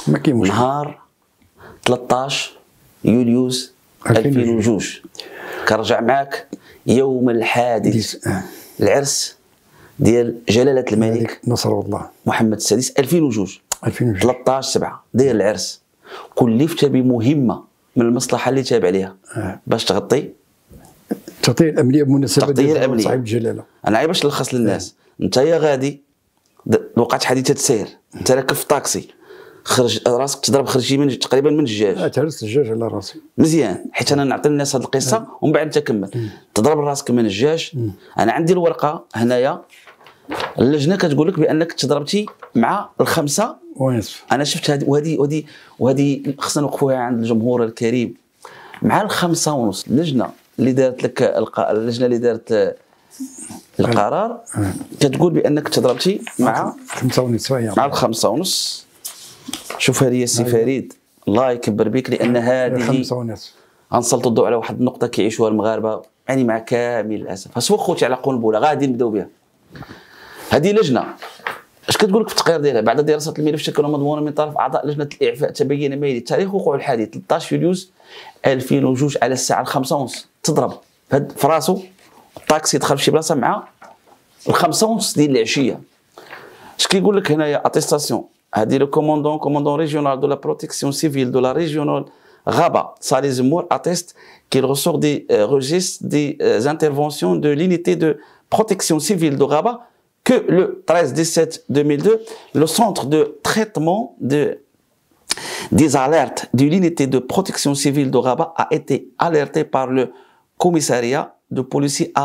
ما كاين مشكل. نهار 13 يوليوز 2002 كنرجع معاك يوم الحادث العرس ديال جلالة الملك نصر الله محمد السادس 2002 13/7 داير العرس، كلفت بمهمة من المصلحة اللي تابع ليها باش تغطي التغطية الأمنية بمناسبة ديال صاحب الجلالة. أنا باش نلخص للناس، أنت يا غادي وقعت حادثة سير، أنت راكب في طاكسي، خرج راسك تضرب خرجتي من تقريبا من الدجاج. تهرست الدجاج على راسي مزيان، حيت انا نعطي الناس هذه القصه ومن بعد انت كمل. تضرب راسك من الدجاج. انا عندي الورقه هنايا، اللجنه كتقول لك بانك تضربتي مع الخمسه ونصف. انا شفت هذه وهذه خصنا نوقفوها عند الجمهور الكريم، مع الخمسة ونص. اللجنه اللي دارت لك اللجنه اللي دارت القرار كتقول بانك تضربتي مع 5 ونصف. مع الخمسة ونص. شوف هذه السي فريد الله يكبر بك، لان هذه 5 ونصف غنسلط الضوء على واحد النقطه كيعيشوها المغاربه، يعني مع كامل الاسف. فسوا خوتي على قنبله غادي نبداو بها. هذه لجنه اش كتقول لك في التقرير ديالها؟ بعد دراسه الملف شكل مضمون من طرف اعضاء لجنه الاعفاء تبين ما يلي تاريخ وقوع الحادث 13 يوليوز 2002 على الساعه 5:30 تضرب في راسو الطاكسي دخل في شي بلاصه مع 5:30 ديال العشيه. اش كيقول لك هنايا اتيستاسيون؟ هذه لو commandant régional de la protection civile de la régionale Rabat, Salih Zemmour, atteste qu'il ressort des registres des interventions de l'unité de protection civile de Rabat que le 13/17/2002, le centre de traitement des alertes de l'unité de protection civile de Rabat a été alerté par le commissariat de police à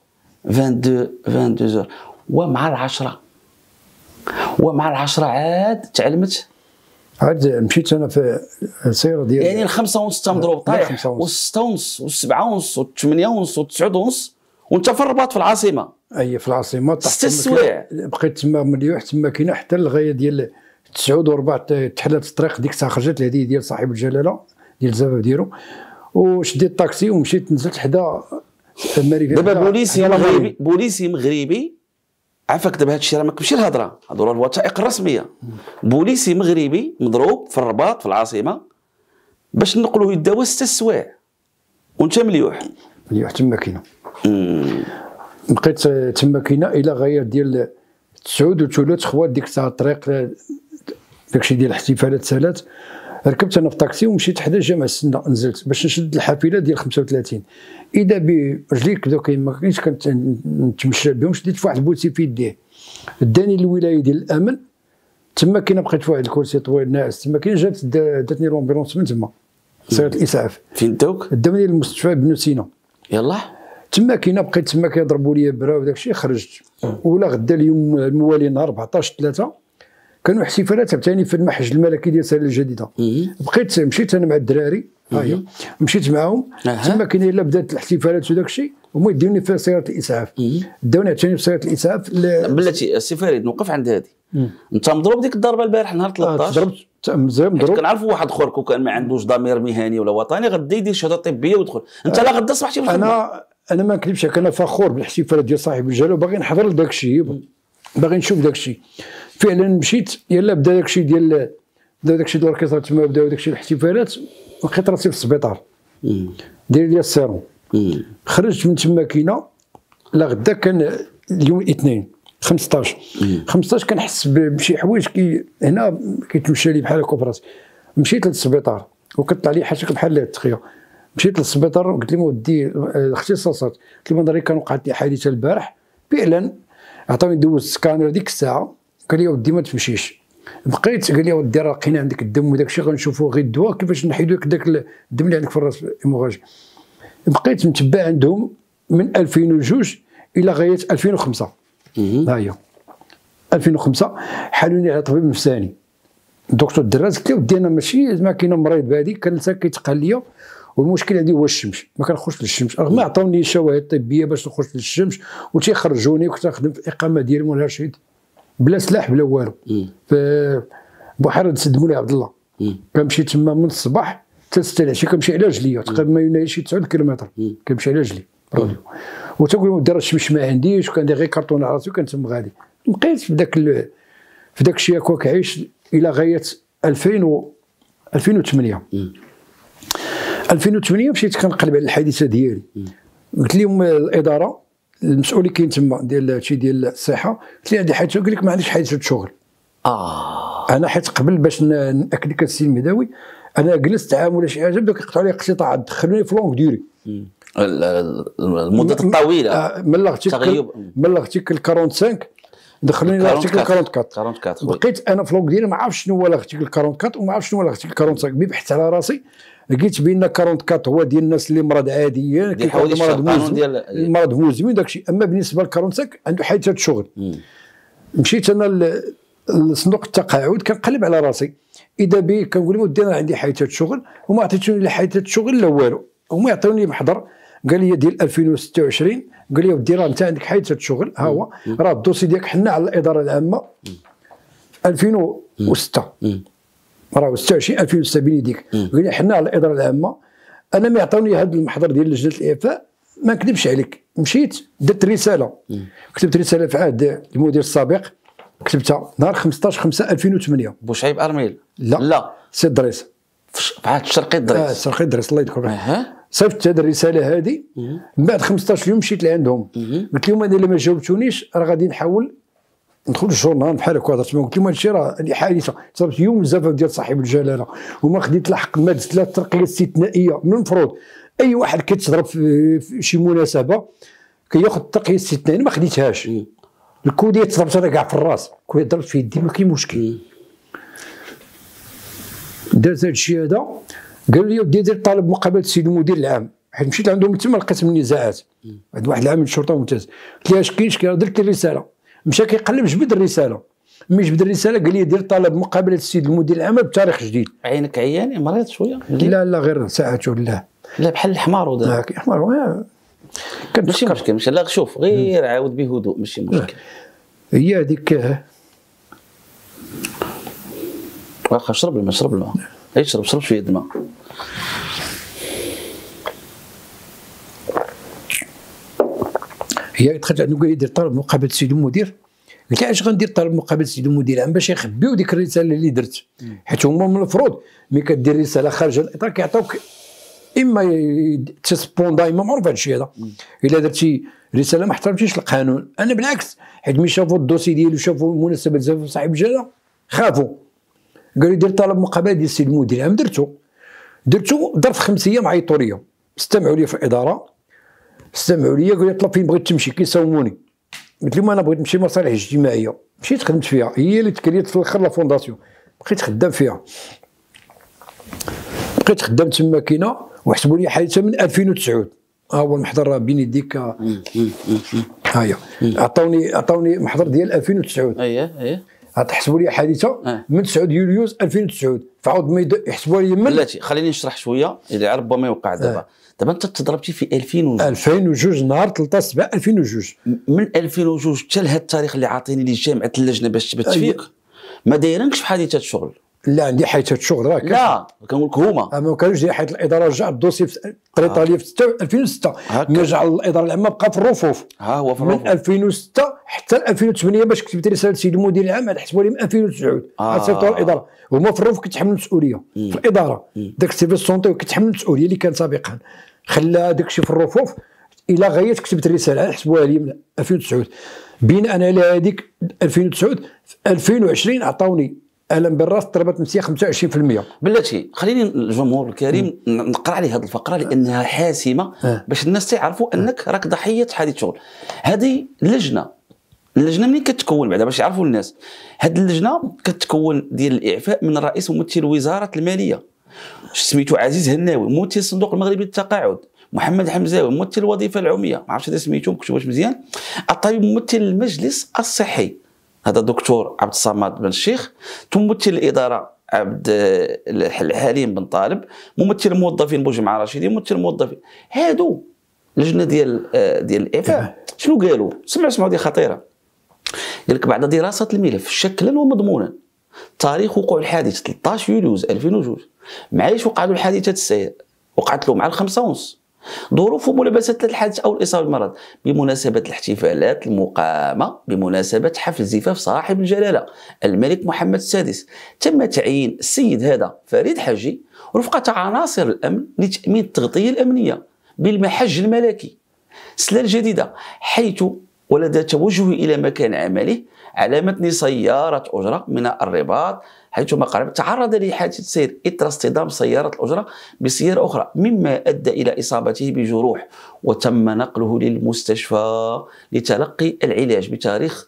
22 heures. ومع العشرة عاد تعلمت، عاد مشيت انا في السياره ديال يعني 5:30 مضروب طايح، و6:30 و7:30 و8:30 و9:30 وانت في الرباط في العاصمه. اي في العاصمه 6 سوايع بقيت تما مليوح تما كاينه حتى لغايه ديال 9 تحلات الطريق. ديك الساعه خرجت الهديه ديال صاحب الجلاله ديال الزفاف ديالو، وشديت الطاكسي ومشيت نزلت حدا المريفي. دابا بوليسي مغربي عافاك. دابا هادشي راه ما كتمشي الهضره، هادو راه الوثائق الرسميه. بوليسي مغربي مضروب في الرباط في العاصمه باش نقلوه يداوى 6 سوايع وانت مليوح تما كاينه. بقيت تما كاينه الى غايه ديال 9 وثلث خوات. ديك الساعه الطريق داكشي ديال الاحتفالات سالات. ركبت انا في الطاكسي ومشيت حدا جامع السنه، نزلت باش نشد الحافله ديال 35. اذا برجليك بداو ما كاينش كنتمشى بهم. شديت في واحد البوليسي في يديه داني الولايه ديال الامن. تما كاينه بقيت في واحد الكرسي طويل ناعس. تما كاينه جات داتني لومبيرونس من تما سياره الاسعاف. فين داوك؟ داوني للمستشفى بن سينا. يلا تما كاينه بقيت تما كيضربوا لي برا وداك الشيء. خرجت ولا غدا اليوم الموالي نهار 14/3 كانوا احتفالات عاوتاني في المحج الملكي ديال السنه الجديده. بقيت مشيت انا مع الدراري مشيت معاهم. تما كاينه الا بدات الاحتفالات وداك الشيء هما يديوني في سياره الاسعاف. داوني عاوتاني في سياره الاسعاف. بلاتي السي فريد نوقف عند هذه. انت مضروب ديك الضربه البارح نهار 13. ضربت مزيان مضروب. كنعرفوا واحد اخر كون كان ما عندوش ضمير مهني ولا وطني غدا يدير شهاده طبيه ويدخل. انت لا غدا صبحتي في الخدمه. انا ما نكذبش، انا فخور بالاحتفالات ديال صاحب الجلاله وباغي نحضر لداك الشيء، باغي نشوف داك الشيء. فعلا مشيت يلا بدا داك الشيء ديال الوركيزه تما بداو داك الشيء الاحتفالات. لقيت راسي في السبيطار ديال السيرون. خرجت من تما كاينه لا غدا كان اليوم الاثنين 15 كنحس بشي حوايج هنا كيتمشى لي بحال هكا براسي. مشيت للسبيطار وكطلع لي حاجه بحال التخيه. مشيت للسبيطار وقلت لهم ودي الاختصاصات، قلت لهم نظري كان وقعت لي حادثه البارح. فعلا عطاوني دوز سكانر ديك الساعه. قال لي ودي ما تمشيش. بقيت قال لي ودي راه لقينا عندك الدم وداك الشيء غنشوفوا غير الدواء كيفاش نحيدوا لك داك الدم اللي عندك في الراس الهيموراجي. بقيت متبع عندهم من 2002 الى غايه 2005. ها هي 2005 حالوني على طبيب نفساني الدكتور الدراز. قلت له ودي انا ماشي ما كاين مريض بهذه كان كيتقال ليا والمشكل عندي هو الشمس. ما كنخرجش للشمس رغم عطاوني شواهد طبيه باش نخرج للشمس وتيخرجوني وكنت نخدم في الاقامه ديالي مول رشيد بلا سلاح بلا والو في بحيره سد مولاي عبد الله. كنمشي تما من الصباح حتى 6 العشيه كنمشي على رجلي تقريبا ما يناهيش شي 9 كيلومتر كنمشي على رجلي راديو. وتقول لهم راه الشمس ما عنديش وكندير غير كرتون على راسي وكنتم غادي. بقيت في داك الشيء هكاك عايش الى غايه 2008 2008 مشيت كنقلب على الحادثه ديالي. قلت لهم الاداره المسؤول اللي كاين تما ديال هادشي ديال الصحه، قلت لي عندي حادثه. قال لك ما عندكش حادثه شغل. انا حيت قبل باش ناكد لك السي المداوي، انا جلست عام ولا شي حاجه بداو كيقطعوا لي اقتطاعات، دخلوني في لونغ ديوري المده الطويله. من لارتيكل 45 دخلوني لارتيكل 44. بقيت انا في لونغ ديوري ما عرفتش شنو هو لارتيكل 44 وما عرفتش شنو هو لارتيكل 45. بحثت على راسي لقيت بان 44 هو ديال الناس اللي مرض عاديين كيكون مرض مزمن داكشي، اما بالنسبه ل 45 عنده حادثه شغل. مشيت انا لصندوق التقاعد كنقلب على راسي، اذا بي كنقول لهم انا عندي حادثه شغل وما عطيتوني لا حادثه شغل لا والو، هما يعطوني محضر قال لي ديال 2026. قال لي ودي راه انت عندك حادثه شغل، ها هو راه الدوسي ديالك حنا على الاداره العامه 2006 راه 26 2006 بيديك. قال لي حنا على الاداره العامه. انا ما يعطوني هذا المحضر ديال لجنه الاعفاء، ما نكذبش عليك مشيت درت رساله، كتبت رساله في عهد المدير السابق، كتبتها نهار 15/5/2008. بوشعيب ارميل؟ لا سي دريس في عهد الشرقي الدريس. الشرقي الدريس الله يذكره. صيفط هذه الرساله هذه، من بعد 15 يوم مشيت لعندهم قلت لهم انا الا ما جاوبتونيش راه غادي نحاول ندخل الجورنال بحال هكا. هضرت معاهم قلت لهم هادشي راه حادثه صابت يوم الزفاف ديال صاحب الجلاله وما خديت الحق ماده 3 ترقيه استثنائيه. من المفروض اي واحد كيتضرب في شي مناسبه كياخذ الترقيه الاستثنائيه، ما خديتهاش. الكوديه تضربت انا كاع في الراس، الكوديه ضربت في يدي ما كاين مشكل. داز هادشي هذا قالوا لي ودي دير طالب مقابله السيد المدير العام، حيت مشيت عندهم تما لقيت النزاعات عند واحد العامل الشرطه ممتاز. قلت له اش كاين؟ درت الرساله. مشى كيقلب جبد الرساله، ملي جبد الرساله قال لي دير طلب مقابله السيد المدير العام بتاريخ جديد. عينك عياني مريض شويه؟ لا غير ساعته. لا بحال الحمار وداك الحمار ماشي مشكل. لا شوف غير عاود بهدوء ماشي مشكل. هي هذيك واخا شرب الماء شرب شويه الماء. هي دخلت عنده قال لي دير طلب مقابله السيد المدير. قلت له علاش غندير طلب مقابله السيد المدير العام؟ باش يخبيو ديك الرساله اللي درت، حيت هما من المفروض ملي كدير رساله خارج الاطار كيعطيوك اما تسبون دايما معروف هذا الشيء هذا. الا درتي رساله ما احترمتيش القانون. انا بالعكس حيت ملي شافوا الدوسي ديالي وشافوا المناسبه زعما صاحب الجلاله خافوا، قالوا لي دير طلب مقابله ديال السيد المدير العام. درتو ظرف 5 ايام عيطوا لي، استمعوا لي في الاداره، استمعوا لي قالوا لي طلب فين بغيت تمشي كيساوموني. قلت لهم انا بغيت نمشي مصالح اجتماعيه، مشيت خدمت فيها، هي اللي تكريت في الاخر لا فونداسيون، بقيت خدام فيها. بقيت خدام تما كاينه وحسبوا لي حادثه من 2009. ها هو المحضر بين يديك. ها هي عطاوني محضر ديال 2009. اييه تحسبوا لي حادثه من 9 يوليو 2009. فعاود ما يحسبوا لي من بلاتي. خليني نشرح شويه اللي ربما يوقع دابا. دابا انت تضربتي في 2002 نهار 13/7 2002. من 2002 حتى لهذا التاريخ اللي عاطيني لي جامعه اللجنه باش تثبت فيك ما دايرينكش في حادثه شغل. لا عندي حادثه شغل راه لا كنقول لك هما ما كانوش داير حيت الاداره رجعت الدوسي في بريطانيا في 2006 رجع الاداره العامه بقى في الرفوف. ها هو في الرفوف من 2006 حتى 2008 باش كتبت رساله السيد المدير العام عاد حسبوا لي من 2009 صيفطوا الاداره. هما في الرفوف كيتحملوا المسؤوليه في الاداره. داك السيفيس سونتي كيتحمل المسؤوليه اللي كان سابقا، خلى داك الشيء في الرفوف الى غايه كتبت رساله حسبوها لي من 2009. بناء على هذيك 2009 في 2020 عطاوني الم بالراس ضربات نفسيه 25%. بلاتي خليني الجمهور الكريم نقرا عليه هذه الفقره لانها حاسمه باش الناس تعرفوا انك راك ضحيه حادث شغل. هذه اللجنه ملي كتكون بعدا باش يعرفوا الناس، هذه اللجنه كتكون ديال الاعفاء من رئيس ممثل وزاره الماليه سميتو عزيز هناوي، ممثل الصندوق المغربي للتقاعد محمد حمزاوي، ممثل الوظيفه العموميه ما عرفتش هذا سميتو مكتوباش مزيان، الطبيب ممثل المجلس الصحي هذا دكتور عبد الصمد بن الشيخ، ممثل الاداره عبد الحليم بن طالب، ممثل الموظفين بوجمعه رشيدي، ممثل الموظفين. هادو لجنه ديال الاعفاء شنو قالوا؟ سمعوا دي خطيره. قال لك بعد دراسه الملف شكلا ومضمونا تاريخ وقوع الحادث 13 يوليو 2002 معايش وقع له الحادثه السير وقعت له مع 5:30 ظروف ملابسة الحادث أو الإصابة بالمرض بمناسبة الاحتفالات المقامة بمناسبة حفل زفاف صاحب الجلالة الملك محمد السادس. تم تعيين السيد هذا فريد حاجي رفقة عناصر الأمن لتأمين التغطية الأمنية بالمحج الملكي السلة الجديدة، حيث ولدى توجهه إلى مكان عمله على متن سيارة أجرة من الرباط، حيث مقرب تعرض لحادث سير إثر اصطدام سيارة الأجرة بسيارة أخرى مما أدى إلى إصابته بجروح، وتم نقله للمستشفى لتلقي العلاج. بتاريخ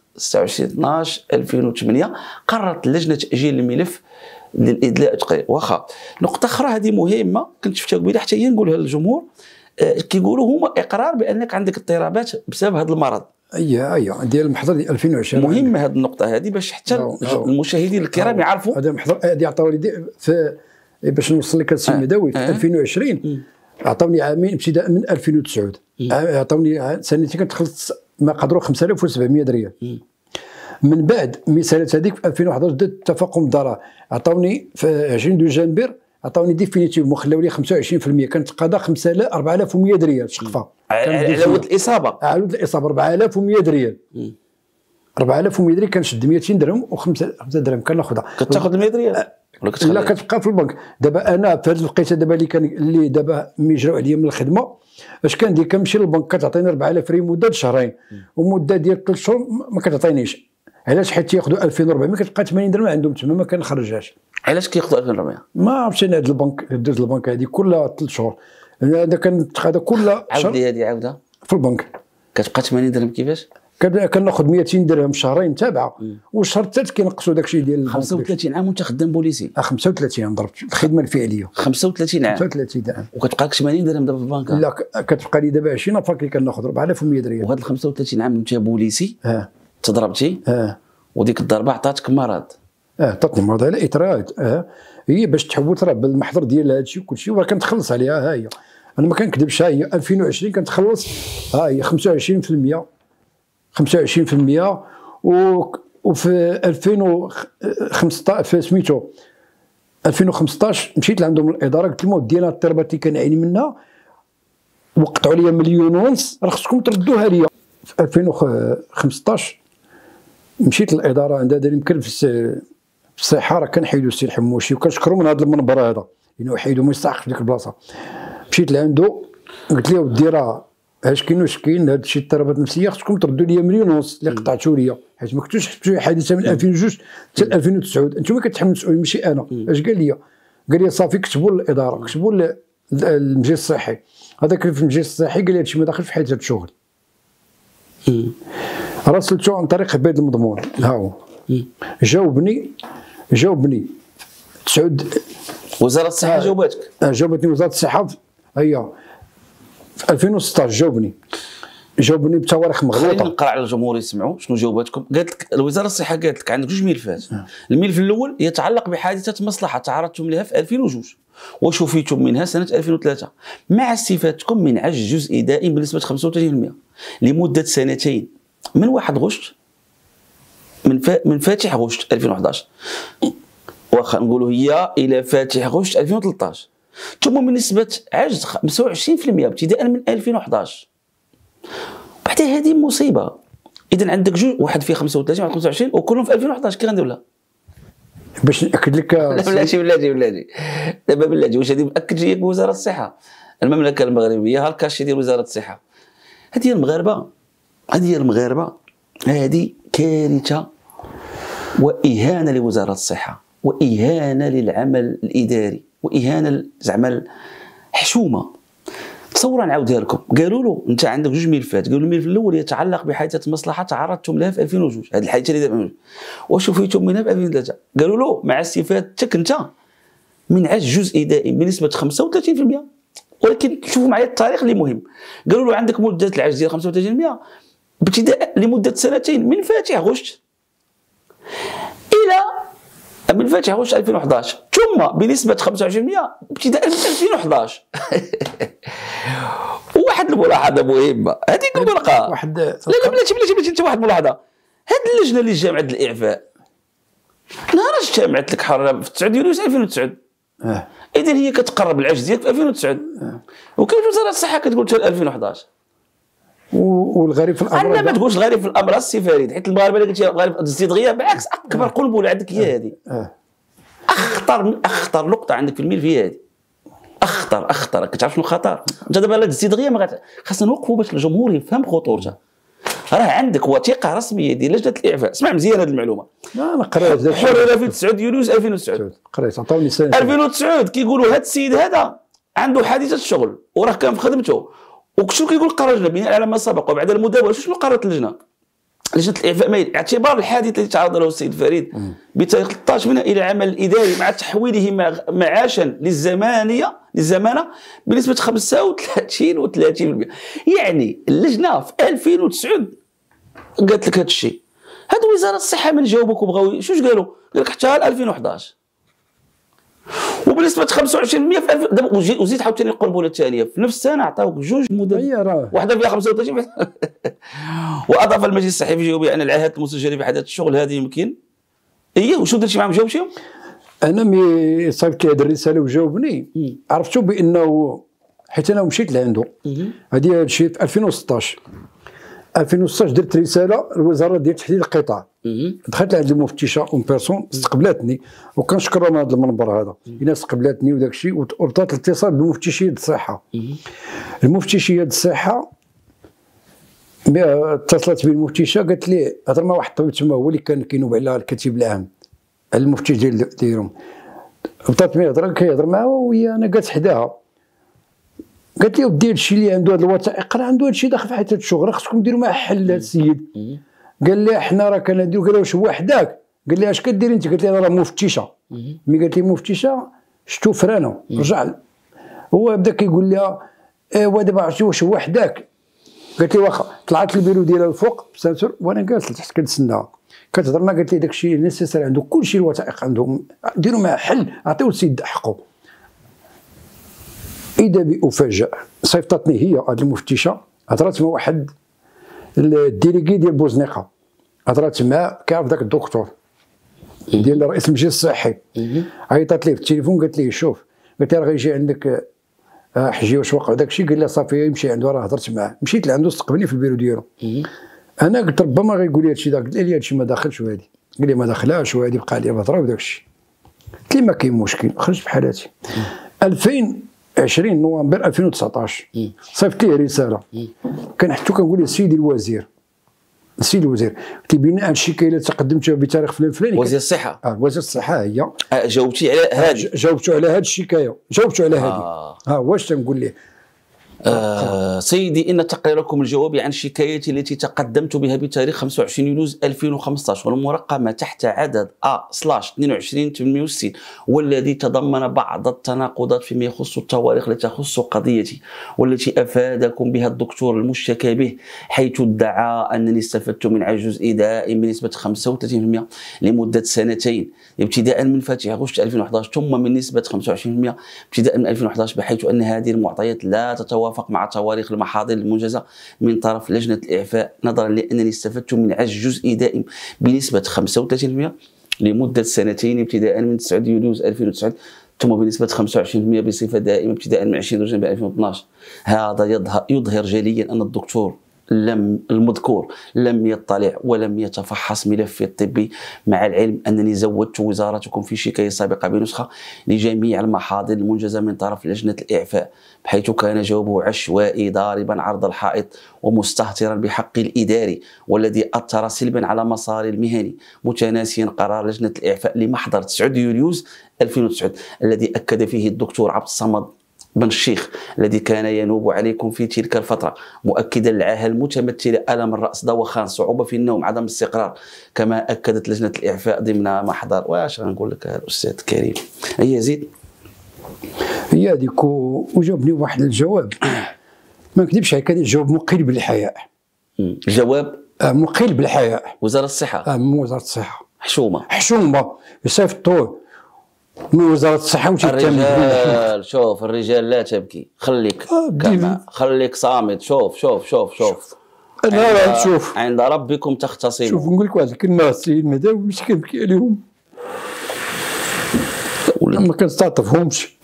29/12/2008 قررت اللجنة تأجيل الملف للإدلاء تقرير. واخا نقطة أخرى هذه مهمة كنت شفتها قبيله حتى هي نقولها للجمهور، كيقولوا هما إقرار بأنك عندك اضطرابات بسبب هذا المرض. اييه ديال المحضر ديال 2020. مهمه هذه النقطه هذه باش حتى المشاهدين الكرام يعرفوا. هذا المحضر هذه عطاوني باش نوصل لك السي مداوي في 2020 عطاوني عامين ابتداء من 2009 عطاوني سنتين كنتخلص ما قدروا 5700 ريال. من بعد مثالات هذيك في 2011 درت تفاقم الضرائب عطاوني في 20 جانبر عطاوني ديفينيتيف وخلاو لي 25% كانت قضاء 4100 ريال شقفه على ود الاصابه. على ود الاصابه 4100 ريال. 4100 ريال كنشد 200 درهم و5 درهم كناخذها. كتاخذ 100 ريال لا كتبقى في البنك. دابا انا في هذه الوقيته دابا اللي دابا ميجراو عليا من الخدمه اش كندير كنمشي للبنك كتعطيني 4000 ريال مده شهرين ومده ديال 3 شهور ما كتعطينيش. علاش؟ حيت ياخذوا 2400 كتبقى 80 درهم عندهم تما ما كنخرجهاش. علاش كياخذوا 2400؟ ما عرفتش انا هذا البنك درت البنك هذه كل 3 شهور هذا كنتخذ كل شهر. عاودي هذه عاوده في البنك كتبقى 80 درهم كيفاش؟ كناخذ 200 درهم شهرين تابعه والشهر الثالث كينقصوا داكشي ديال 35 عام وانت خدام بوليسي. 35 عام ضربت الخدمه الفعليه 35 عام 35 عام وكتبقى لك 80 درهم دابا في البنك. لا كتبقى لي دابا 20 فاك اللي كناخذ 4100 ريال. وهاد 35 عام انت بوليسي تضربتي وديك الضربه عطاتك مرض. عطاتني مرض على اطراد. هي باش تحول راه بالمحضر ديال هذا الشيء وكل شيء وراه كنتخلص عليها. ها هي انا ما كنكذبش. ها هي 2020 كنتخلص. ها هي 25% وفي 2015 في سميتو 2015 مشيت لعندهم الاداره قلت لهم ودي انا الضربات اللي كنعاني منها وقطعوا لي 1.5 مليون راه خصكم تردوها لي. في 2015 مشيت للاداره عندها دار يمكن في الصحه راه كنحيدوا السي الحموشي وكنشكروا من هذا المنبر هذا لانه حيدوا ما يستحقش في ديك البلاصه. مشيت لعنده قلت له ودي راه اش كاين واش كاين هذا الشيء اضطرابات نفسيه خصكم تردوا لي 1.5 مليون اللي قطعتوا لي حيت ما كنتوش حسبتوا حادثه من 2002 حتى 2009 انتم كتحملوا المسؤوليه ماشي انا. اش قال لي؟ قال لي صافي كتبوا للاداره كتبوا للمجلس الصحي. هذاك في المجلس الصحي قال لي هادشي ما داخلش في حيز هذا الشغل. راسلته عن طريق عباد المضمون. ها هو جاوبني تسعود وزاره الصحه جاوبتك. جاوبتني وزاره الصحه. هي في 2016 جاوبني بتواريخ مغلوطه. خلينا نقرا على الجمهور يسمعوا شنو جاوبتكم. قالت لك الوزاره الصحه قالت لك عندك 2 ملفات. الملف الاول يتعلق بحادثه مصلحه تعرضتم لها في 2002 وشفيتم منها سنه 2003 مع استفادتكم من عجز جزئي دائم بنسبه 35% لمده سنتين من 1 غشت من فاتح غشت 2011 واخا نقولوا هي الى فاتح غشت 2013 ثم من نسبه عجز 25% ابتداء من 2011. بعد هذه مصيبه. اذا عندك جوج واحد فيه 35 وواحد 25 وكلهم في 2011 كي غندير لها باش ناكد لك. بلاتي دابا بلاتي واش هذه مأكد جايك بوزاره الصحه المملكه المغربيه ها الكاشي ديال وزاره الصحه. هذه المغاربه هذه كارثه واهانه لوزاره الصحه واهانه للعمل الاداري واهانه زعما الحشومه. تصور نعاودها لكم. قالوا له انت عندك 2 ملفات. قالوا الملف الاول يتعلق بحادثه مصلحه تعرضتم لها في 2002 هذه الحادثه اللي دابا وشفيتم منها في 2003. قالوا له مع استفادتك انت من عجز جزئي دائم بنسبه 35%. ولكن شوفوا معايا التاريخ اللي مهم. قالوا له عندك مده العجز ديال 35% ابتداء لمده سنتين من فاتح غشت الى من فاتح غشت 2011 ثم بنسبه 25% ابتداء من 2011. وواحد الملاحظه مهمه هذه الملقاه. لا بلاتي انت واحد الملاحظه. هذه اللجنه اللي جامعه الاعفاء نهار اجتمعت لك حرام في 9 يونيو 2009 اذا هي كتقرب العجز ديالك في 2009 وكاين وزاره الصحه كتقول حتى 2011. والغريب في الامر انا ما تقولش الغريب في الامر السي فريد، حيت المغاربه اللي قلتي الغريب الزيدغيه بالعكس اكبر قنبله عندك هي هذه. اخطر نقطه عندك في الملف هي هذه. اخطر كتعرف شنو خطر؟ انت دابا الزيدغيه خاصنا نوقفوا باش الجمهور يفهم خطورتها. راه عندك وثيقه رسميه ديال لجنه الاعفاء، اسمع مزيان هذه المعلومه. انا قريت حرر في 9 يوليو 2009. قريت عطاوني سنه 2009 كيقولوا هذا السيد هذا عنده حادثه الشغل وراه كان في خدمته. وشنو كيقول القرار اللجنه بناء على ما سبق وبعد المداوله؟ شنو قررت اللجنه؟ لجنه الاعفاء اعتبار الحادث الذي تعرض له السيد فريد بتاريخ 13 منها الى عمل الاداري مع تحويله معاشا للزمانه بنسبه 35 و30%. يعني اللجنه في 2009 قالت لك هذا الشيء. هاد وزاره الصحه من جاوبوك وبغاو شوش قالوا؟ قال لك حتى 2011 وبنسبه 25% في دابا وزيد عاوتاني القنبله الثانيه في نفس السنه عطاوك جوج مدد واحده فيها 35 واضاف المجلس الصحي في جوابه ان العاهات المسجله في حدث الشغل هذه يمكن وشو درتي معهم جاوبتيهم؟ انا مي صيفط لي هذه الرساله وجاوبني عرفتوا بانه حيت انا مشيت لعنده هذه الشيء في 2016 درت رساله للوزاره ديال تحديد القطاع. دخلت لعند المفتشه اون بيرسون استقبلتني وكنشكرها من هذا المنبر هذا. الناس استقبلتني وداك الشيء وربطت الاتصال بمفتشيه الصحه. المفتشيه الصحه اتصلت بي المفتشه قالت لي هضر مع واحد الطبيب تما هو اللي كان كينوب على الكاتب العام المفتش ديالهم. ربطت معاه كيهضر معاه وهي انا جالس حداها. قالت لي ودي هادشي اللي عنده هاد الوثائق راه عنده هادشي داخل في حياه الشغل، خصكم ديروا معاه حل هاد السيد. قال لي حنا راه كنديروا. قال له واش هو حداك؟ قال لي اش كديري انت؟ قالت لي انا راه مفتشه. ملي قالت لي مفتشه شفتو فرانه رجع هو بدا كيقول لها ايوا دابا عرفتي واش هو حداك؟ قالت لي واخا. طلعت البيرو ديالها الفوق بسانسور وانا جالس تحت كنتسناها كتهضر معاه. قالت لي داكشي نيسيسير عنده كلشي الوثائق عندهم ديروا معاه حل عطيو السيد حقه. إذا بأفاجأ صيفطتني هي هذه المفتشه هضرات مع واحد الديليغي ديال بوزنيقه هضرات معاه كيعرف ذاك الدكتور ديال رئيس المجلس الصحي. عيطت ليه في التليفون قالت ليه شوف قالت لي راه غيجي عندك حجي واش وقع داك الشيء. قال لي صافي يمشي عنده راه هضرت معاه. مشيت لعنده استقبلني في البيرو ديالو. انا قلت ربما غيقول لي هادشي قلت لي هادشي ما داخلش وهادي. قال لي ما داخلاش وهادي بقى لي بهضره وداك الشيء. قلت لي ما كاين مشكل خرجت بحالاتي. 2020 نوفمبر 2019 صيفط ليه رساله كنحكيو كنقول له سيدي الوزير قلت له بناء على الشكايه التي تقدمتها بتاريخ فلان فلاني وزير الصحه وزير الصحه هي جاوبتي على هذه جاوبتو على هذه الشكايه جاوبتو على هذه واش تنقول ليه سيدي إن تقريركم الجوابي عن الشكاية التي تقدمت بها بتاريخ 25 يوليو 2015 والمرقمة تحت عدد A/22/860 والذي تضمن بعض التناقضات فيما يخص التواريخ التي تخص قضيتي والتي أفادكم بها الدكتور المشتكى به حيث ادعى أنني استفدت من عجز دائم بنسبة 35% لمدة سنتين ابتداء من فاتح أغسطس 2011 ثم من نسبة 25% ابتداء من 2011 بحيث أن هذه المعطيات لا تتوافق مع تواريخ المحاضر المنجزة من طرف لجنة الإعفاء نظرا لأنني استفدت من عجز جزئي دائم بنسبة 35% لمدة سنتين ابتداء من 9 يوليو 2009 ثم بنسبة 25% بصفة دائمة ابتداء من 20 دجنبر 2012. هذا يظهر جليا أن الدكتور المذكور لم يطلع ولم يتفحص ملفي الطبي مع العلم أنني زودت وزارتكم في شكاية سابقة بنسخة لجميع المحاضر المنجزة من طرف لجنة الإعفاء بحيث كان جوابه عشوائي ضاربا عرض الحائط ومستهترا بحق الإداري والذي أثر سلبا على مساري المهني متناسيا قرار لجنة الإعفاء لمحضر 9 يوليو 2009 الذي أكد فيه الدكتور عبد الصمد بن الشيخ الذي كان ينوب عليكم في تلك الفترة مؤكدا العاهة المتمثلة ألم الرأس دوخان صعوبة في النوم عدم استقرار كما أكدت لجنة الإعفاء ضمن محضر. واش غنقول لك الأستاذ الكريم هي يزيد هي هذيك وجاوبني واحد الجواب ما نكذبش عليك هذا الجواب مقل بالحياء. الجواب مقل بالحياء. وزارة الصحة من وزارة الصحة حشومة يصيفطوه من وزارة الصحة الرجال. شوف الرجال لا تبكي خليك خليك صامت. شوف انا شوف عند ربكم تختصمون. شوف نقول لك واحد الكلمة السيد مداوي مش كنبكي عليهم ولا ما كنستعطفهمش.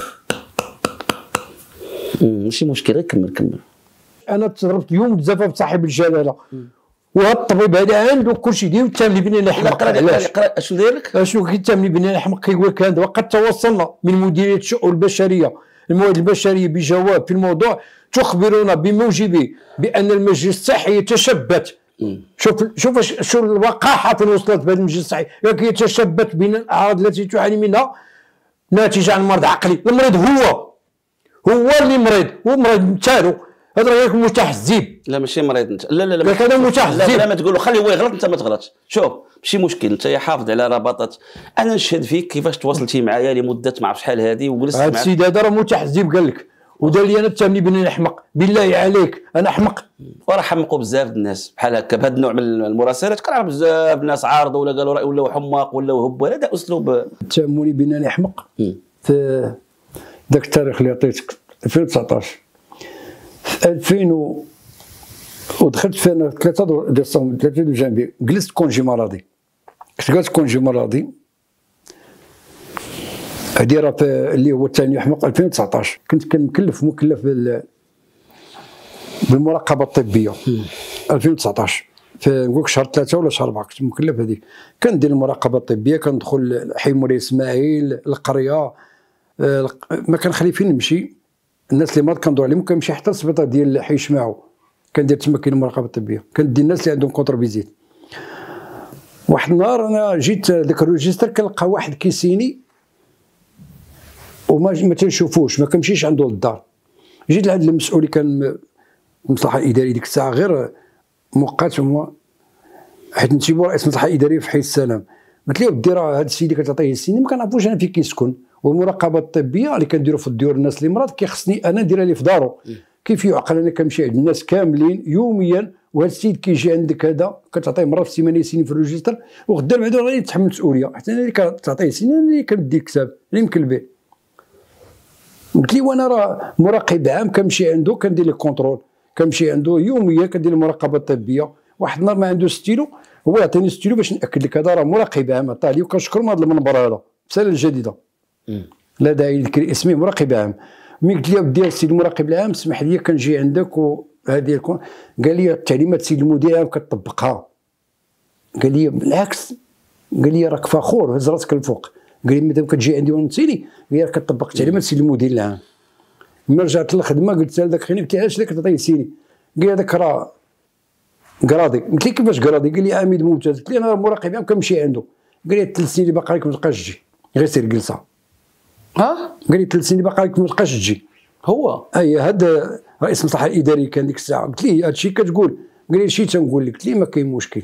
ماشي مشكل، غير كمل. انا تضربت اليوم بزاف بصاحب الجلاله، وهذا الطبيب هذا عنده كلشي ديال التامن بنين الحمق. علاش اشنو داير لك؟ اشنو كيتامن بنين الحمق؟ كيقول لك هذا. وقد توصلنا من مديريه الشؤون البشريه الموارد البشريه بجواب في الموضوع تخبرنا بموجبه بان المجلس الصحي يتشبت. شوف الوقاحه فين وصلت بهذا المجلس الصحي، يتشبت بين الاعراض التي تعاني منها ناتجه عن مرض عقلي. المريض هو اللي مريض، هو مريض نتالو. هذا راك متحزب. لا ماشي مريض انت، لا هذا متحزب. لا ما تقول له خليه هو يغلط انت ما تغلطش. شوف ماشي مشكل، انت حافظ على رباطات. انا نشهد فيك كيفاش تواصلتي معايا لمده ما عرف شحال هذه وجلست معاك. هذا السيد هذا راه متحزب قال لك، ودار لي انا التامني بني نحمق. بالله عليك انا احمق. وراه حمقوا بزاف الناس بحال هكا بهذا النوع من المراسلات. كنعرف بزاف الناس عارضوا ولا قالوا راي ولاو حماق ولاو هبال. هذا اسلوب التامني بني نحمق. في ذاك التاريخ اللي عطيتك 2019 2000 ودخلت في 3 ديسمبر 3 جانفي جلست كونجي مرضي. كنت جالس كونجي مرضي هادي راه اللي هو الثاني يحمق 2019. كنت مكلف بالمراقبه الطبيه 2019 في نقولك شهر 3 ولا شهر 4 كنت مكلف هذيك. كندير المراقبه الطبيه، كندخل حي مولاي اسماعيل القريه، ما كنخلي فين نمشي. الناس اللي مرض كندور عليهم، كنمشي حتى للسبيطار ديال حي شماعو كندير تما كاين المراقبه الطبيه. كندي الناس اللي عندهم كونتر فيزيت. واحد النهار انا جيت ذاك الريجستر كنلقى واحد كيسيني وما تنشوفوش، ما كنمشيش عنده للدار. جيت لعند المسؤول اللي كان المصلحه الاداريه ديك الساعه غير مؤقت، هو حيت نسيبو رئيس المصلحه الاداريه في حي السلام. قلت له ودي راه هذا السيد اللي كتعطيه السيني ما كنعرفوش انا فين كيسكن، والمراقبه الطبيه اللي كنديرو في الديور الناس اللي مرض كيخصني انا نديرها ليه في دارو. كيف يعقل انا كنمشي عند الناس كاملين يوميا، وهذا السيد كيجي عندك هذا كتعطيه مره في السيمانه يسيني في الريجستر، وغدا بعدا غادي يتحمل المسؤوليه. حتى انا اللي كتعطيه السيني انا اللي كندي الكتاب اللي مكلبيه. قلت لي وانا راه مراقب عام كنمشي عنده كندير لي كونترول، كنمشي عنده يوميا كندير المراقبه الطبيه. واحد النهار ما عنده ستيلو، هو يعطيني ستيلو باش ناكد لك هذا راه مراقب عام عطاه لي، وكنشكر من هذا المنبر هذا السنه الجديده. لا داعي لذكر اسمي، مراقب عام. ملي قلت له ودي السيد المراقب العام اسمح لي كنجي عندك وهذه يكون، قال لي التعليمات السيد المدير العام كتطبقها. قال لي بالعكس، قال لي راك فخور هز راسك الفوق. قال لي مادام كتجي عندي ونسيني، قال لي راك كتطبق التعليمات السيد المدير العام. ملي رجعت للخدمه قلت لهذاك خينا، قلت له علاش كتعطيه سيني؟ قال لي هذاك راه كراضي. قلت له كيفاش كراضي؟ قال لي عميد ممتاز. قلت له انا مراقب عام كنمشي عنده. قال لي 3 سنين اللي باقي لك ما تبقاش تجي، غير سير جلسه. ها؟ قال لي 3 سنين اللي باقي لك ما تبقاش تجي. هو اي هذا رئيس المصلحه الاداريه كان ديك الساعه. قلت ليه هذا الشيء كتقول؟ قال لي شي تنقول لك. قلت ليه ما كاين مشكل،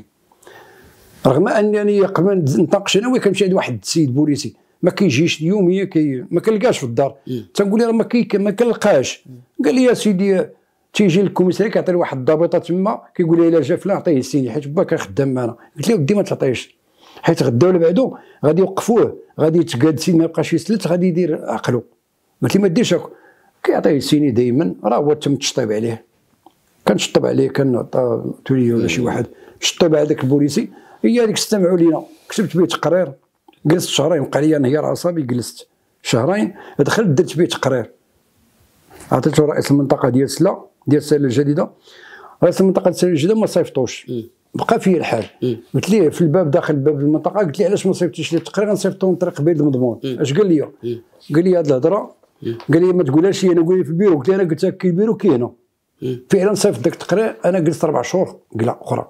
رغم انني قبل ما نتناقش انا كنمشي عند واحد السيد بوليسي ما كيجيش يوميا ما كنلقاش في الدار. تنقول له راه ما كنلقاش. قال لي يا سيدي تيجي للكوميساري كيعطي واحد الضابطه تما كيقول لي الا جا فلان عطيه السيني حيت با كنخدم معنا. قلت له ودي ما تعطيش، حيت غدا ولا بعدو غادي يوقفوه، غادي يتقاد سين ما يبقاش يسلت، غادي يدير عقلو. قلت لي ما ديرش هكا. كيعطيه السيني دائما، راه هو تم تشطيب عليه، كنشطب عليه كنعطى تولي ولا شي واحد شطب على ذاك البوليسي. هي هذيك استمعوا لينا، كتبت به تقرير، جلست شهرين بقى لي انهيار اعصابي، جلست شهرين دخلت درت به تقرير، عطيته رئيس المنطقه ديال سلا ديال السله الجديده. رئيس المنطقه ديال السله الجديده ما صيفطوش، بقى فيه الحال. قلت ليه في الباب داخل باب المنطقه، قلت ليه علاش ما صيفطتيش لي التقرير؟ غنصيفطو من طريق بيد المضمون. اش قال لي؟ قال لي هاد الهضره، قال لي ما تقولهاش لي انا، قول لي في البيرو. قلت له انا قلت لك البيرو كاين هنا فعلا صيفط داك التقرير. انا جلست 4 شهور قلا اخرى،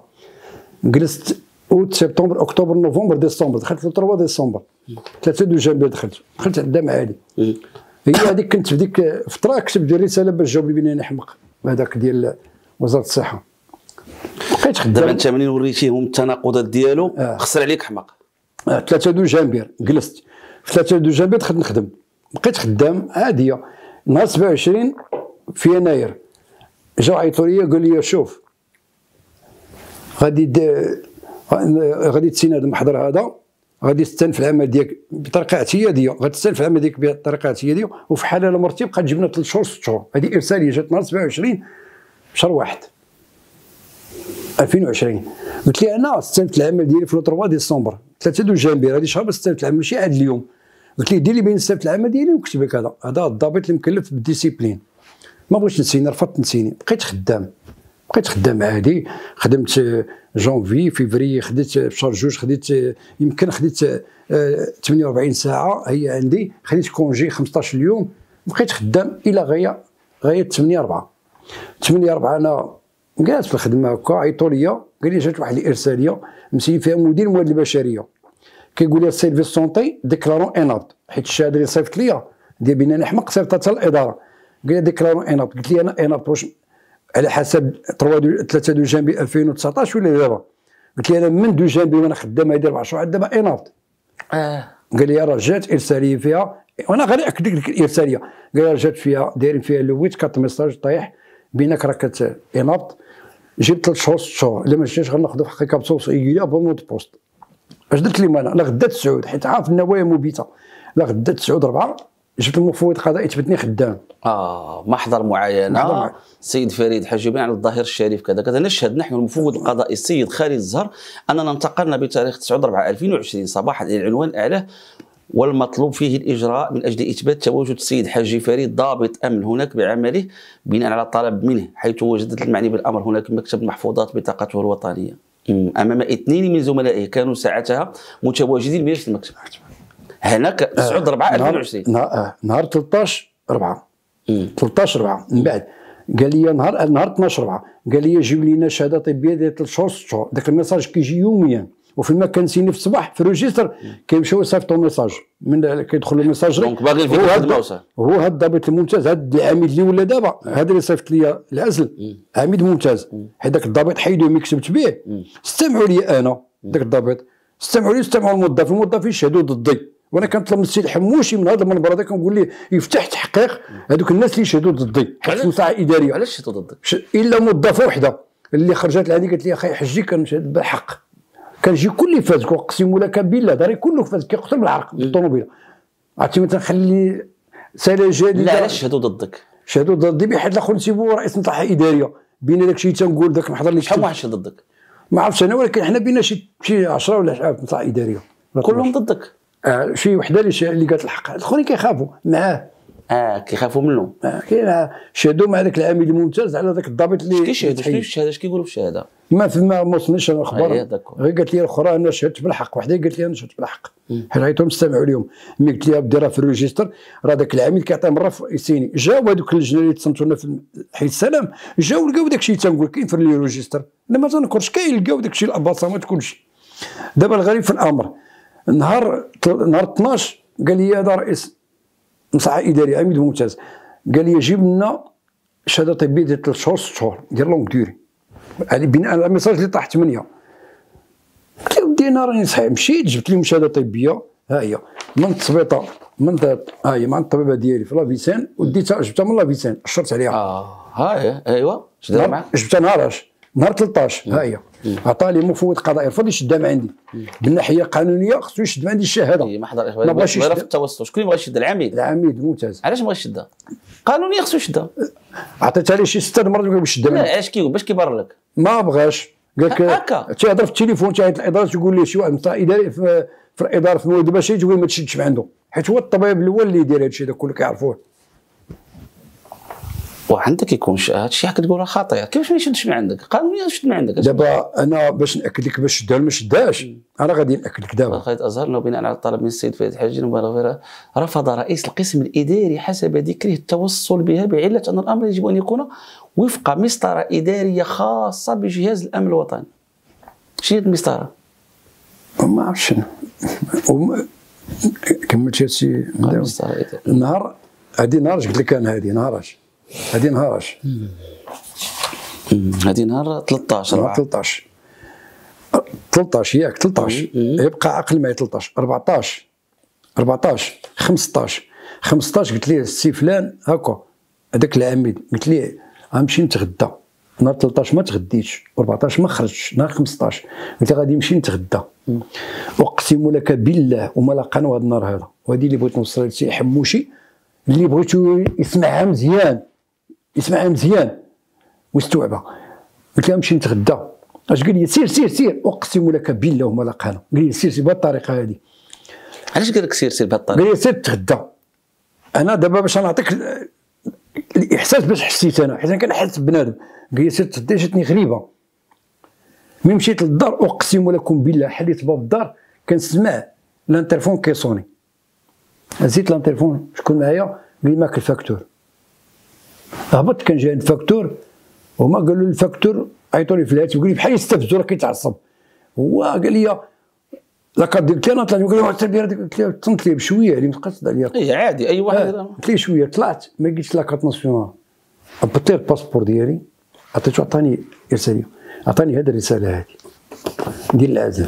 جلست اوت سبتمبر اكتوبر نوفمبر ديسمبر، دخلت في 3 ديسمبر 3 جانفي دخلت عندها معالي. هي هذيك كنت في ديك الفتره كتبت الرساله باش جاوب لي بني نحمق هذاك ديال وزاره الصحه. بقيت خدام. دابا انت منين وريتيهم التناقضات ديالو خسر عليك حمق. 3 جانفي جلست في 3 جانفي دخلت نخدم، بقيت خدام عاديه. نهار 27 في يناير جاو عيطوا لي قال لي شوف غادي تسين هذا المحضر هذا، غادي تستنف العمل ديالك بطريقه اعتياديه، غادي تستنف العمل ديالك بطريقه اعتياديه، وفي حاله لا مرتي بقى تجيب لنا 3 شهور 6 شهور. هذه ارساليه جات نهار 27 شهر 1 2020. قلت لي انا استنفت العمل ديالي في 3 ديسمبر 3 جانفي، هذه شهر باش استنفت العمل ماشي عاد اليوم. قلت ليه دير لي بين السبت العمل ديالي وكتب لك هذا الضابط اللي مكلف بالديسيبلين. ما بغيتش نسيني، رفضت نسيني، بقيت خدام عادي. خدمت جونفي فيفري، خديت في شهر جوج، خديت يمكن خديت 48 ساعه هي عندي، خديت كونجي 15 يوم، بقيت خدام الى غايه 8/4. انا جالس في الخدمه هكا، عيطوا لي قال لي جات واحد الارساليه مسيين فيها مدير الموارد البشريه، كيقول لي سيرفيس سونتي ديكلارون انابت، حيت الشهاده اللي صيفط لي ديال بناء نحمق صيفطها حتى الاداره. قال لي ديكلارون انابت، قلت لي انا انابت واش على حسب 3 دو جانبي 2019 ولا دابا؟ قلت لي انا من 2 جانبي وانا خدام هذه 4 شهور دابا انابت. قال لي راه جات ارساليه فيها، وانا غادي ناكد لك الارساليه، قال لي جات فيها دايرين فيها لويت 4 ميساج طايح بينك راك انابت، جبت 3 شهور 6 شهور، الا ما جاتش غناخذوا في الحقيقه بصوص ايجيليا بونوت بوست. اش درت لي انا؟ لا غدا 9 حيت عارف النوايا مبيته، لا غدا 9/4 جبت المفوض القضائي تبتني خدام. محضر معاينه السيد فريد حجيبين على الظاهر الشريف كذا كذا، نشهد نحن المفوض القضائي السيد خالد الزهر اننا انتقلنا بتاريخ 9/4/2020 صباحا الى العنوان الاعلى والمطلوب فيه الاجراء من اجل اثبات تواجد السيد حاجي فريد ضابط امن هناك بعمله بناء على طلب منه، حيث وجدت المعني بالامر هناك مكتب محفوظات بطاقته الوطنيه امام 2 من زملائه كانوا ساعتها متواجدين بنفس المكتب. هناك 9/4/2020 نهار 13/4 من بعد قال لي نهار 12/4 قال لي جيب لينا شهاده طبيه ديال 3 شهور 6 شهور. داك الميساج كيجي يوميا، وفي المكان سيني في الصباح في الريجستر كيمشيو يصيفطوا ميساج من كيدخل الميساجري. دونك باغي في الخدمه هو هذا الضابط الممتاز، هذا العميد اللي ولا دابا هذا اللي صيفط لي العزل عميد ممتاز، حيت داك الضابط حيدوه ملي كتبت به. استمعوا لي انا داك الضابط، استمعوا لي استمعوا الموظفين يشهدوا ضدي، وانا كنطلب من السيد حموشي من هذا المنبر هذا كنقول ليه يفتح تحقيق هذوك الناس اللي يشهدوا ضدي حيت مساعه اداريه. علاش شهدوا ضدك؟ الا موظفه وحده اللي خرجت لعندي قالت لي اخي حجي كنشهد بالحق، كنجي كل فاز كنقسم لك بالله داري كله فاز كيقتل بالعرق بالطوموبيله. عرفتي ما تنخلي سلاجل. لا علاش شهدوا ضدك؟ شهدوا ضدي بحال الاخر نسيبو رئيس مصلحه اداريه بين داك الشيء تنقول داك المحضر اللي شحال واحد شهد ضدك؟ ما عرفتش انا، ولكن حنا بينا شي 10 ولا شحال في مصلحه اداريه كلهم ضدك. شي وحده اللي قالت الحق، الاخرين كيخافوا معاه. كيخافوا منه. كاين شهدوا مع ذاك العامل الممتاز على ذاك الضابط اللي كيشهدوا شنو الشهاده؟ اش كيقولوا في الشهاده؟ ما وصلنيش الاخبار، غير قالت لي الاخرى انا شهدت بالحق، وحده قالت لي انا شهدت بالحق حيت عيطوا نستمعوا اليوم. ملي قلت لها بدي راه في الريجستر راه ذاك العامل كيعطي مره في يسيني، جاو هذوك اللجنه اللي تصنتوا لنا في حي السلام، جاو لقاو داك الشيء تنقول كاين في الريجستر، انا ما تنكرش كاين لقاو داك الشيء الاباصمات كلشي. دابا الغريب في الامر نهار 12 قال لي هذا رئيس مصلحه اداريه عميد ممتاز، قال لي جيب لنا شهاده طبيه ديال 3 شهور 6 شهور ديال لونغ ديوري على بناء على الميساج اللي طاح 8. قلت له ودي انا راني صحيح مشيت جبت لهم شهاده طبيه ها هي من التسبيطه ها هي مع الطبيبه ديالي في لافيسان، وديتها جبتها من لافيسان اشرت عليها. ها هي ايوا اش دار معاك؟ جبتها نهار 13 ها هي. عطاني مفوض قضائي رفض يشدها من عندي بالناحيه القانونيه، خصو يشد من عندي الشهاده. محضر ما بغاش يشد في التوسط. شكون اللي بغى يشد؟ العميد ممتاز. علاش ما بغاش يشدها؟ قانونيا خصو يشدها. عطيتها ليه شي 6 مرات قال يشدها. لا علاش كيقول باش كيبرر لك؟ ما بغاش قال لك هكا تيهضر في التليفون تيعيط الاداره تقول ليه شي واحد مصلحه اداري في الاداره في المواد البشريه تقول ما تشدش من عنده، حيت هو الطبيب الاول اللي يدير هذا الشيء هذا كله كيعرفوه. وعندك يكون هادشي كتقول راه خطير، كيفاش ما يشدش من عندك؟ قانونيا يشد من عندك. دابا انا باش ناكد لك باش شدها ولا ما شدهاش انا غادي ناكد لك دابا. خالد الازهر انه بناء على الطلب من السيد فريد حجي المبالغ رفض رئيس القسم الاداري حسب ذكره التوصل بها بعله ان الامر يجب ان يكون وفق مسطره اداريه خاصه بجهاز الامن الوطني. شنو هي المسطره؟ ما عرفتش كملت هادشي النهار هادي نهار قلت لك انا هادي نهار 13 ياك 13 يبقى عقل معي 13 14 15 قلت ليه السي فلان هكا هذاك العميد قلت ليه غنمشي نتغدى نهار 13 ما تغديتش 14 ما خرجتش نهار 15 قلت غادي نمشي نتغدى اقسم لك بالله وما لاقانو هذا النهار هذا، وهذه اللي بغيت نوصلها لسي حموشي اللي بغيتو يسمعها مزيان واستوعبها. قلت له نمشي نتغدى، اش قال لي سير اقسم لك بالله وما لاقانو، قال لي سير بهذه الطريقه هذه. علاش قال لك سير بهذه الطريقه؟ قال لي سير تغدى. انا دابا باش نعطيك الاحساس باش حسيت انا، حيت انا كنحس بنادم. قال لي سير تغدى. جاتني غريبه. ملي مشيت للدار اقسم لكم بالله حليت باب الدار كنسمع لانترفون كيصوني. هزيت لانترفون، شكون معايا؟ قال لي معاك الفاكتور. هبطت كان جاي الفاكتور، وهما قالوا لي الفاكتور عيطوا لي في الهاتف، قال لي بحال يستفزوا راه كيتعصب. هو قال لي لاكارت ديال انا طلعت، قال لي واحد التربيه قلت له تصنت لي بشويه اللي متقصد عليا. اي عادي اي واحد. قلت لي شويه، طلعت ما لقيتش لاكارت ناسيونال. هبطت الباسبور ديالي، عطيته، عطاني رساله، عطاني هذه الرساله هذه ديال العزل.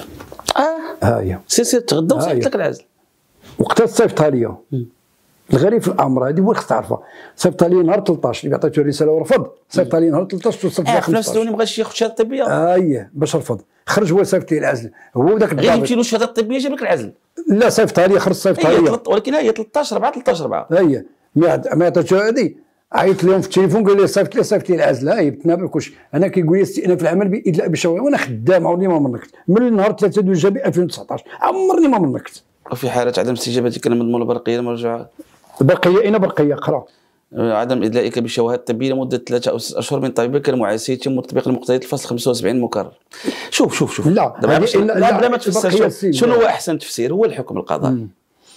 ها هي سير تغدى وصيفط لك العزل. وقتها صيفطها ليا. الغريب في الامر هذه هو اللي خصك تعرفها، صيفطها لي نهار 13 اللي عطيته الرساله ورفض، صيفطها لي نهار 13 وصيفط لي 15. في نفس الوقت ما بغاش ياخذ الشهاده الطبيه. اييه باش رفض، خرج هو صيفط لي العزل، هو ذاك غير يمشي له الشهاده الطبيه جاب لك العزل. لا صيفطها لي، خرج صيفطها لي. ولكن هي 13/4 هي ما عطاتو هذه، عيط لهم في التليفون قال لي صيفط لي العزل. هاي بتنابل كلشي. انا كيقول لي استئناف العمل بادلاء بالشواهد، وانا خدام عمرني ما منكت من نهار 3 جويلية 2019 عمرني ما منكت. وفي حاله عدم استجابتك لمضمون البرقيه مرجع برقيه اين برقيه قرا عدم ادلائك بالشواهد الطبيه لمده 3 أو 6 اشهر من طبيبك المعالج يتم تطبيق المقتضيات الفصل 75 مكرر. شوف لا لا ما تفسرش. شنو هو احسن تفسير؟ هو الحكم القضائي.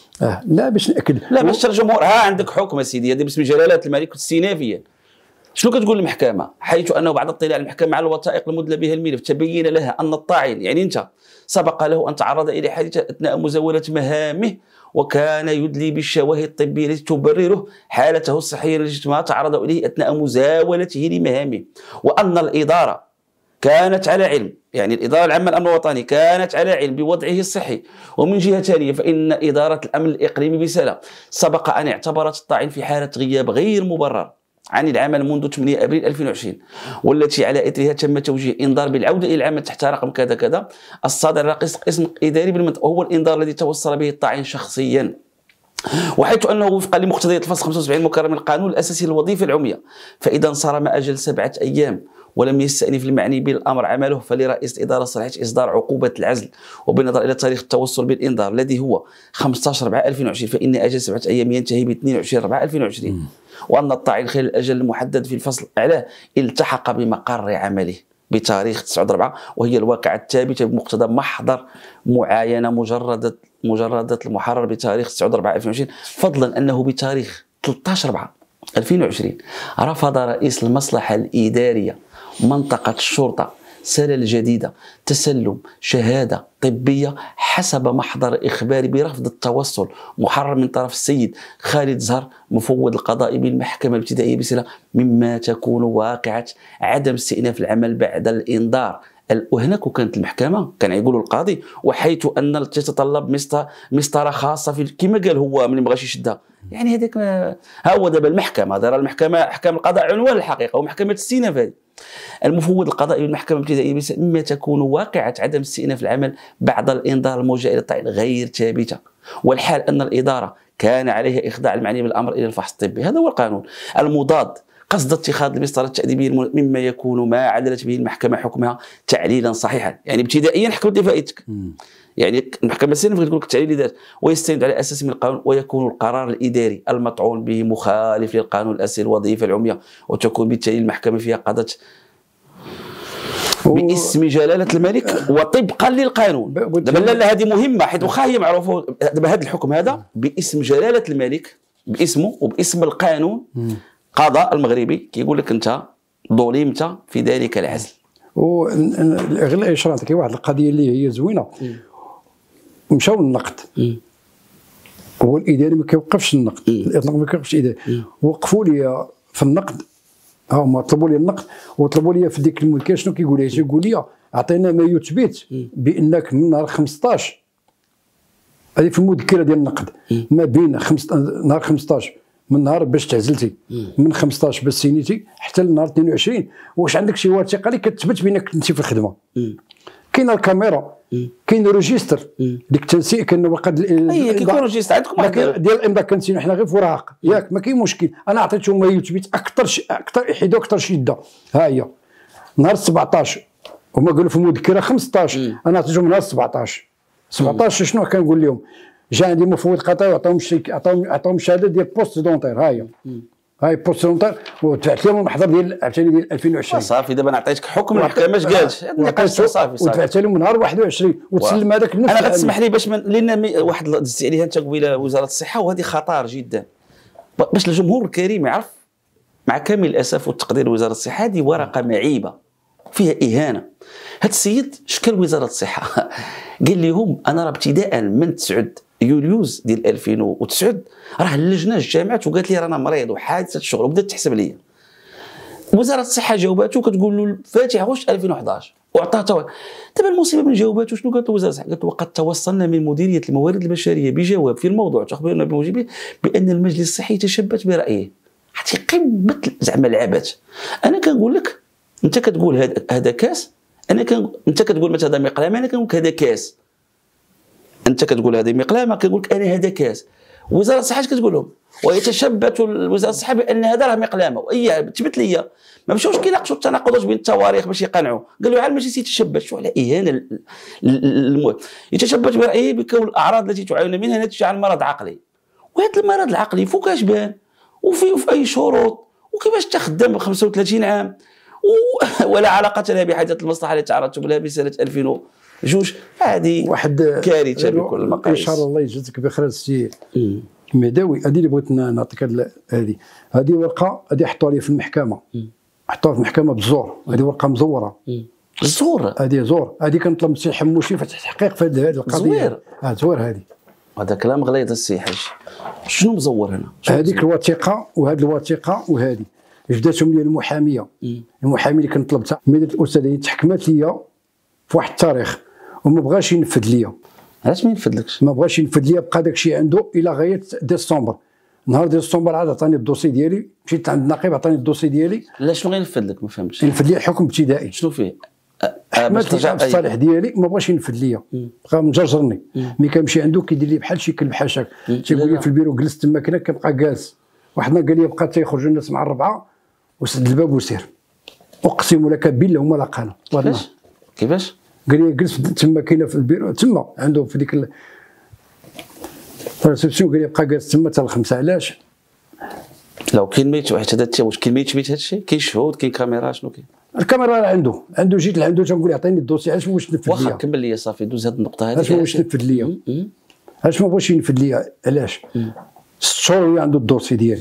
لا باش ناكد، لا باش الجمهور ها عندك حكم سيدي هذه باسم جلاله الملك استئنافيا. شنو كتقول المحكمه؟ حيث انه بعد اطلاع المحكمه على الوثائق المدلى بها الملف تبين لها ان الطاعن يعني انت سبق له ان تعرض الى حادثه اثناء مزاوله مهامه، وكان يدلي بالشواهد الطبيه التي تبرره حالته الصحيه التي ما تعرض اليه اثناء مزاولته لمهامه، وان الاداره كانت على علم، يعني الإدارة العامة للأمن الوطني كانت على علم بوضعه الصحي. ومن جهة ثانية فإن إدارة الأمن الإقليمي بسلا سبق أن اعتبرت الطاعن في حالة غياب غير مبرر عن العمل منذ 8 أبريل 2020، والتي على إثرها تم توجيه إنذار بالعودة إلى العمل تحت رقم كذا كذا الصادر على قسم إداري بالمنطقة، وهو الإنذار الذي توصل به الطاعن شخصيا. وحيث أنه وفقا لمقتضيات الفصل 75 المكرر من القانون الأساسي للوظيفة العمومية، فإذا انصرم أجل 7 أيام ولم يستأنف المعني بالأمر عمله، فلرئيس الإدارة صلاحية إصدار عقوبة العزل، وبالنظر إلى تاريخ التوصل بالإنذار الذي هو 15/4/2020، فإن أجل 7 أيام ينتهي ب 22/4/2020، وأن الطاعن خلال الأجل المحدد في الفصل الأعلى التحق بمقر عمله بتاريخ 9/4، وهي الواقعة الثابتة بمقتضى محضر معاينة مجردة المحرر بتاريخ 9/4/2020، فضلا أنه بتاريخ 13/4/2020 رفض رئيس المصلحة الإدارية منطقة الشرطة سلة الجديدة تسلم شهادة طبية حسب محضر إخباري برفض التوصل محرر من طرف السيد خالد زهر مفوض القضاء بالمحكمة الابتدائية بسلة، مما تكون واقعة عدم استئناف العمل بعد الإنذار. وهناك كانت المحكمة كان يقولوا القاضي وحيث أن تتطلب مسطرة خاصة في كما قال هو من بغاش يشدها، يعني هذاك ها هو دابا المحكمة دار المحكمة أحكام القضاء عنوان الحقيقة ومحكمة الاستئناف هذه. المفوض القضائي بالمحكمة الابتدائية مما تكون واقعة عدم استئناف العمل بعد الإنذار الموجه إلى الطاعن غير ثابتة، والحال أن الإدارة كان عليها إخضاع المعني بالأمر إلى الفحص الطبي. هذا هو القانون المضاد قصد اتخاذ المسطرة التأديبية مما يكون ما عدلت به المحكمة حكمها تعليلا صحيحا، يعني ابتدائيا حكمت لفائدتك، يعني المحكمة السينية تقول لك التعليل ذات ويستند على أساس من القانون، ويكون القرار الإداري المطعون به مخالف للقانون الأساسي للوظيفة العمومية، وتكون بالتالي المحكمة فيها قضت باسم جلالة الملك وطبقا للقانون. دابا لا هذه مهمة حيت واخا هي معروفة دابا هذا الحكم هذا باسم جلالة الملك باسمه وباسم القانون القضاء المغربي كيقول لك انت ظلمت في ذلك العزل. والاغلاء شرعت كاين واحد القضيه اللي هي زوينه، مشاو للنقد هو الاداري ما كيوقفش النقد، الاطلاق ما كيوقفش الاداري، وقفوا لي في النقد هما طلبوا لي النقد وطلبوا لي في ديك المذكره شنو كيقول لي؟ يقول لي عطينا ما يثبت بانك من نهار 15 هذه في المذكره ديال النقد ما بين نهار 15 من نهار باش تعزلتي من 15 باش سينيتي حتى لنهار 22 واش عندك شي وثيقه اللي كتثبت بانك كنتي في الخدمه؟ كاين الكاميرا، كاين الريجستر ديك التنسيق كان وقد كيكون ريجستر عندكم ديال الامضاء كنسينو حنا غير في وراق ياك ما كاين مشكل. انا عطيتهم ما يثبت اكثر احده واكثر شده. ها هي نهار 17 هما قالوا في المذكره 15 انا عطيتهم نهار 17 شنو كنقول لهم؟ جا عندي مفوض قطري عطاهم الشهاده ديال بوست دونتير. هاي بوست دونتير ودفعت لهم المحضر ديال عاوتاني ديال 2020. صافي دابا انا عطيتك حكم المحكمه اش قالت النقاش صافي ودفعت لهم نهار 21 وتسلم هذاك النفس. انا غتسمح لي باش لان واحد دزت عليها انت قبيله وزاره الصحه وهذه خطر جدا باش الجمهور الكريم يعرف مع كامل الاسف والتقدير وزاره الصحه هذه ورقه معيبه فيها اهانه. هذا السيد شكل وزاره الصحه قال لهم انا راه ابتداء من 9 يوليوز ديال 2009 راه اللجنه جامعت وقالت لي رانا مريض وحادثه الشغل وبدات تحسب لي. وزاره الصحه جاوباتو كتقول له الفاتح غش 2011 وعطاه دابا المصيبه من جاوباتو شنو قالت وزاره الصحه؟ قالت وقد توصلنا من مديريه الموارد البشريه بجواب في الموضوع تخبرنا بموجبه بان المجلس الصحي يتشبت برايه. حتى قمه زعما العبث. انا كنقول لك انت كتقول هذا كاس، انت كتقول مثلا هذا مقلامه، انا كنقول لك هذا كاس. انت كتقول هذه مقلامه كنقول لك انا هذا كاس. وزاره الصحه اش كتقول لهم؟ ويتشبت وزاره الصحه بان هذا راه مقلامه واي تثبت لي. ما مشاوش كيناقشوا التناقضات بين التواريخ باش يقنعوا، قالوا على المجلس يتشبت. شو على اهانه يتشبت برايه بكون الاعراض التي تعانون منها ناتجه عن مرض عقلي. وهذا المرض العقلي فوقاش بان وفي اي شروط وكيفاش تخدم ب 35 عام ولا علاقه لها بحاجه المصلحه التي تعرضت لها بسنه 2002. هذه واحد كارثه بكل المقاييس. ان شاء الله يجزيك بخير السي مهداوي. هذه اللي بغيت نعطيك هذه ورقه هذه حطوها لي في المحكمه، حطوها في المحكمه بالزور. هذه ورقه مزوره. زور؟ هذه زور. هذه كنطلب من السي حموشي فتح تحقيق في هذه القضيه. زوير هذه. هذا كلام غليظ السي حاج. شنو مزور هنا؟ هذيك الوثيقه وهذه الوثيقه وهذه جداتهم لي المحاميه. المحامي اللي كنت طلبتها مديريه الاستاذيه تحكمت لي في واحد التاريخ وما بغاش ينفذ لي. علاش ما ينفذلكش؟ ما بغاش ينفذ لي، بقى داك الشيء عنده الى غايه ديسمبر. نهار ديسمبر عاد عطاني الدوسي ديالي، مشيت عند النقيب عطاني الدوسي ديالي. لا شنو غينفذ لك؟ ما فهمتش. ينفذ لي حكم ابتدائي. شنو فيه؟ باش ترجع الصالح ديالي ما بغاش ينفذ لي، بقى مجرجرني. ملي كنمشي عنده كيدير لي بحال شي كلب حاشاك. تيقول لي في البيرو جلست تما كنا كنبقى جالس. واحد قال لي بقى تيخرجوا الناس مع الربعه وسد الباب وسير. اقسم لك بالله هما لاقانا. كيفاش؟ قال لي جلس تما كاينه في البيرو تما عنده في ديك الريسبسيون. قال لي بقى جالس تما حتى الخمسه. علاش؟ لو كاين ما يتبع حتى واش كاين ما يتبع هذا الشيء؟ كاين شهود، كاين كاميرا، شنو كاين؟ الكاميرا عنده جيت لعندو تنقول يعطيني الدوسي. علاش ما بغاش ينفذ ليا؟ واخا كمل لي صافي دوز هذه النقطه هذه. علاش ما بغاش ينفذ ليا؟ علاش ما بغاش ينفذ ليا؟ علاش؟ 6 شهور عنده الدوسي ديالي.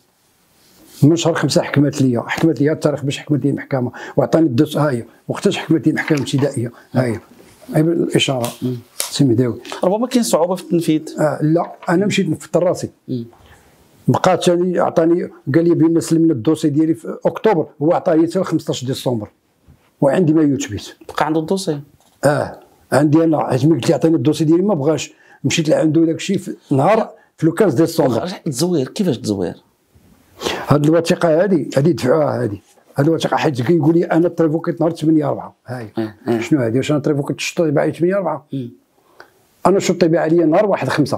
من شهر 5 حكمت لي التاريخ باش حكمت لي المحكمه وعطاني الدوس. ها هي وقتاش حكمت لي المحكمه الابتدائيه. ها هي الاشاره سي مهداوي. ربما كاين صعوبه في التنفيذ. لا انا مشيت نفذت راسي. بقات ثاني عطاني قال لي بان سلمنا الدوسي ديالي في اكتوبر، هو عطاني حتى 15 ديسمبر وعندي ما يثبت. بقى عنده الدوسي؟ عندي انا. حيت ملي قلت لي عطاني الدوسي ديالي ما بغاش. مشيت لعندو داك الشيء في نهار في 15 ديسمبر. تزوير كيفاش تزوير؟ هذه الوثيقه هذه دفعوها. هذه الوثيقه حيت كيقول لي انا تريفوكيت نهار 8/4. ها هي. شنو هذه؟ واش انا تريفوكيت الشطه تبع 8/4؟ انا الشطه تبع عليا نهار 1/5.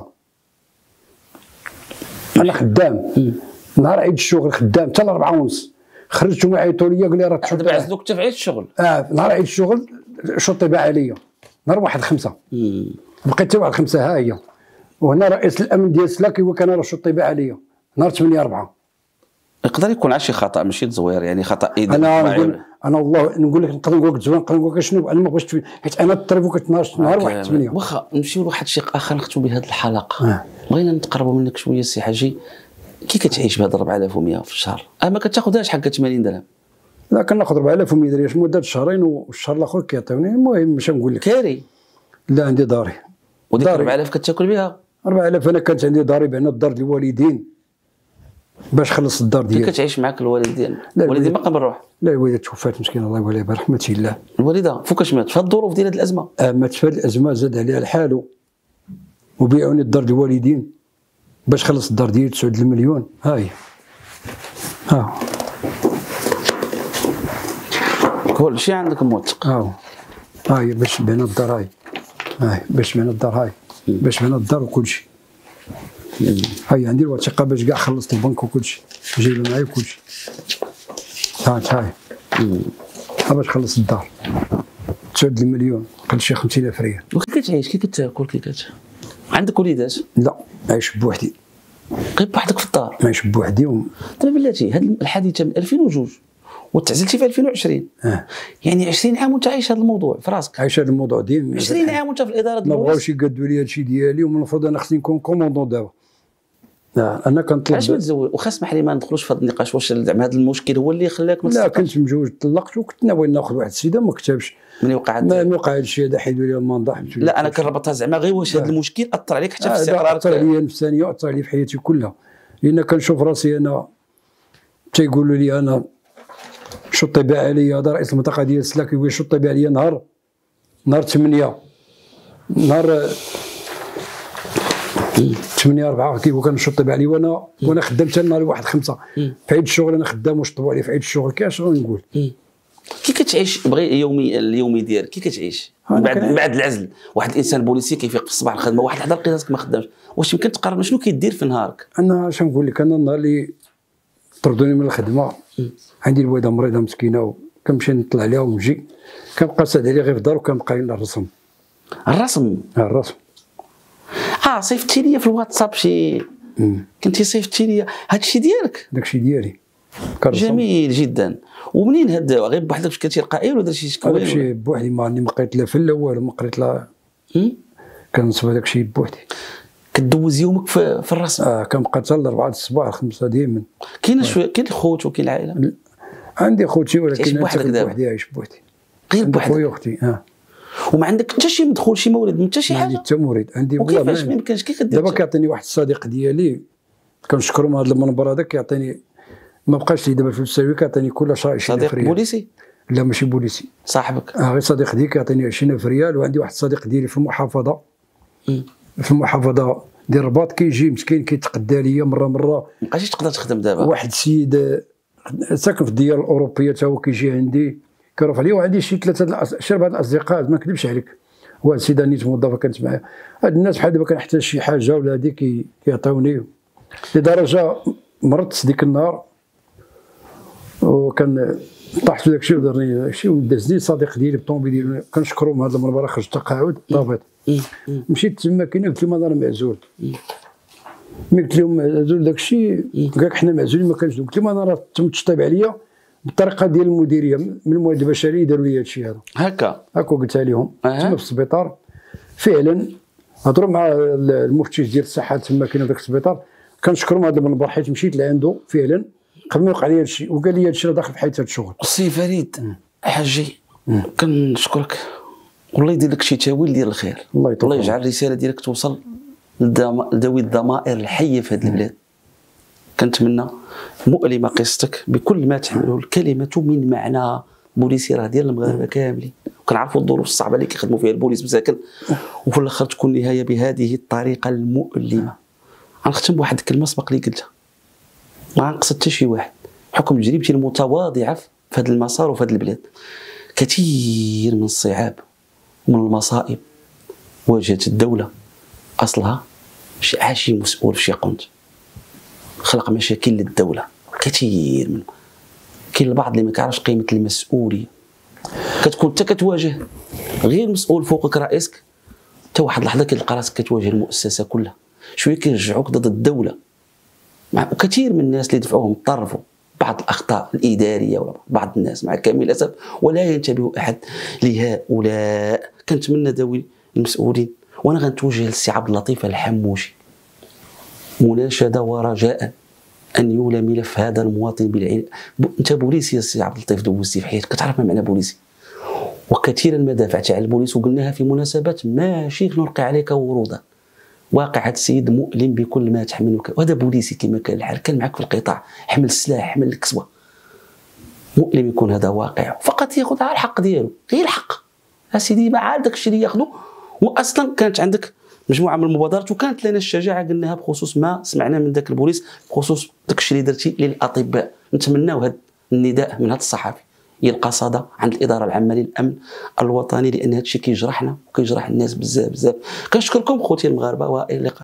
انا خدام نهار عيد الشغل خدام حتى 4:30. خرجت هما عيطوا لي قال لي راه دابا عزلوك حتى في عيد الشغل. نهار عيد الشغل الشطه تبع عليا نهار 1/5. بقيت حتى 1/5. ها هي. وهنا رئيس الامن ديال سلاكي هو كان راه الشطه تبع عليا نهار 8/4. يقدر يكون عاد شي خطا ماشي تزوير، يعني خطا انا والله نقول لك نقدر نقول لك تزوير، نقدر نقول لك شنو. انا ما بغيتش حيت انا التريفوكيت نهار 1/8. واخا نمشيو لواحد الشيء اخر نختموا بهذه الحلقه. بغينا نتقربوا منك شويه السي حاجي. كي كتعيش بهذا 4100 في الشهر؟ ما كتاخذهاش حق 80 درهم؟ لا كناخذ 4100 درهم مده شهرين والشهر الاخر كيعطيوني. المهم ماشي نقول لك كاري. لا عندي داري. وديك 4000 كتاكل بها؟ 4000 انا كانت عندي ضريبه هنا الدار ديال الوالدين باش خلص الدار ديالي. كي كتعيش معاك الوالدين؟ الوالدين باقا بالروح؟ لا الوالده توفات مسكينه الله يوليها برحمه الله. الوالده فوقاش مات؟ في الظروف ديال هذه الازمه؟ مات في هذه الازمه زاد عليها الحال وبيعوني الدار ديال الوالدين باش خلص الدار ديالي 9 المليون. ها هي. كل شيء عندك موثق. هاي باش بين الدار. هاي باش بين الدار. هاي باش بين الدار وكل شيء. هاي عندي الوثيقه باش كاع خلصت البنك وكل شيء جايبه معايا وكل شيء. هاي باش خلص الدار 9 المليون قل شي 50,000 ريال. وكي كتعيش كي كتاكل كي عندك وليدات؟ لا عايش بوحدي. غير بوحدك في الدار؟ عايش بوحدي دابا بلاتي هاد الحادثه من 2002 وتعزلتي في 2020. يعني 20 عام وانت عايش هذا الموضوع في راسك. عايش هذا الموضوع ديما 20 عام وانت في الاداره ديال ما بغاوش يقادوا لي هادشي ديالي، ومن المفروض انا خصني نكون كوموندون دابا. انا كنطلب. علاش ما تزوج؟ وخا اسمح لي ما ندخلوش في هذا النقاش، واش زعما هذا المشكل هو اللي خلاك ما لا كنت مجوج طلقت وكنت ناوي ناخذ واحد السيده ما كتبش. من وقع ما وقع هادشي هذا، حيدوا لي المنضح. لا انا كنربطها زعما غير واش هذا المشكل اثر عليك حتى في استقرارك؟ اثر عليا نفسانيا واثر عليا في حياتي كلها، لان كنشوف راسي انا تيقولوا لي انا شطي بها عليا. هذا رئيس المنطقه ديال سلا كيقول شطي بها عليا نهار 8 4 كيقول كنشطي بها عليا وانا خدام حتى نهار 1/5 في عيد الشغل. انا خدام وشطبوا عليا في عيد الشغل. كاش نقول كي كتعيش بغي اليومي ديالك كي كتعيش بعد العزل؟ واحد الانسان بوليسي كيفيق في الصباح الخدمه، واحد اللحظه لقيت راسك ما خدامش، واش يمكن تقارن شنو كيدير في نهارك؟ انا اش نقول لك، انا النهار اللي طردوني من الخدمه عندي الوالده مريضه مسكينه وكنمشي نطلع عليها ونجي، كنبقى ساعد عليها غير في الدار وكنبقى الرسم. الرسم صيفطتي لي في الواتساب شي كنتي صيفطتي لي هادشي ديالك؟ داكشي ديالي جميل جدا. ومنين غير بوحدك واش كنتي رقائي ولا درتي شي كوين؟ داكشي بوحدي، ما قريت لا فله والو، ما قريت لا كنصب داكشي بوحدي. كدوز يومك في الرسم؟ كنبقى حتى 4 الصباح 5 ديما. كاين شويه كاين الخوت وكاين العائله؟ عندي خوتي ولكن بوحدي عايش بوحدي. غير بوحدك؟ خويا واختي. وما عندك حتى شي مدخول شي مورد حتى شي حاجه؟ عندي حتى مورد عندي. وكيفاش ما يمكنش كي كدير؟ دابا كيعطيني واحد الصديق ديالي كنشكرو من هذا المنبر هذا، كيعطيني ما بقاش لي دابا في الساوي، كيعطيني كل شهر 20,000 ريال. صديق بوليسي؟ لا ماشي بوليسي، صاحبك؟ غير صديق ديالي كيعطيني 20,000 ريال. وعندي واحد الصديق ديالي في المحافظه ديال الرباط كيجي مسكين كيتقدى ليا مره ما بقاش تقدر تخدم دابا. واحد السيد ساكن في الديار الاوروبيه تا هو كيجي عندي كيرفع عليا. وعندي شي 4 الاصدقاء ما نكذبش عليك. واحد السيده نيت موظفه كانت معايا. هاد الناس بحال دابا كنحتاج شي حاجه ولا هادي كيعطيوني، لدرجه مرضت ديك النهار وكان طاحت في داكشي ودرني داكشي ودازني صديق ديالي بالطوموبيل ديالو. كنشكرو من هذا المنبر. خرجت تقاعد طابت. مشيت تما كاين قلت لهم انا معزول. ملي قلت لهم معزول داكشي قالك حنا معزولين ما كانش. قلت لهم انا راه تم تشطيب عليا بالطريقه ديال المديريه من الموارد البشريه داروا لي هادشي هذا. هكا قلتها لهم تما في السبيطار. فعلا هضروا مع المفتش ديال الصحه تما كاين داك السبيطار. كنشكرهم هذا المنبر حيت مشيت لعندو فعلا قبل ما يوقع لي هادشي وقال لي هادشي راه داخل في حياه هاد الشغل. سي فريد حاجي كنشكرك والله يدير لك شي تاويل ديال الخير. الله يجعل الرساله ديالك توصل لذوي الضمائر الحيه في هذه البلاد. كنتمنى مؤلمه قصتك بكل ما تحمله الكلمه من معنى. بوليسي راه ديال المغاربه كاملين، وكنعرفوا الظروف الصعبه اللي كيخدموا فيها البوليس مساكن، وفي الاخر تكون النهايه بهذه الطريقه المؤلمه. غنختم بواحد الكلمه سبق لي قلتها، ما غنقصد حتى شي واحد، حكم تجربتي المتواضعه في هذا المسار وفي هذه البلاد. كثير من الصعاب ومن المصائب واجهت الدوله اصلها شي مسؤول في شي قنت خلق مشاكل للدوله كثير منهم. كاين البعض اللي ما كيعرفش قيمه المسؤوليه. كتكون حتى كتواجه غير مسؤول فوقك رئيسك، حتى واحد اللحظه كتلقى راسك كتواجه المؤسسه كلها. شويه كيرجعوك ضد الدوله. وكثير من الناس اللي دفعوهم طرفوا بعض الاخطاء الاداريه ولا بعض الناس مع كامل الاسف، ولا ينتبه احد لهؤلاء. كنتمنى ذوي المسؤولين، وانا غنتوجه للسي عبد اللطيف الحموشي مناشده ورجاء ان يولى ملف هذا المواطن بالعين. انت بوليسي يا سي عبد اللطيف، دوزتي في حياتك كتعرف ما معنى بوليسي، وكثيرا ما دافعت على البوليس وقلناها في مناسبات ماشي نلقي عليك ورودا. واقع هذا السيد مؤلم بكل ما تحمله، وهذا بوليسي كما كان الحال، كان معك في القطاع، حمل السلاح حمل الكسوه. مؤلم يكون هذا واقع، فقط ياخذ على الحق ديالو، غير الحق اسيدي ما عاد داك الشيء اللي ياخذه. واصلا كانت عندك مجموعه من المبادرات وكانت لنا الشجاعه قلناها بخصوص ما سمعنا من ذاك البوليس بخصوص داك الشيء اللي درتي للاطباء. نتمناو هذا النداء من هذا الصحفي يلقى صدى عند الاداره العامه للامن الوطني، لان هذا الشيء كيجرحنا وكيجرح الناس بزاف بزاف. كنشكركم خوتي المغاربه والى اللقاء.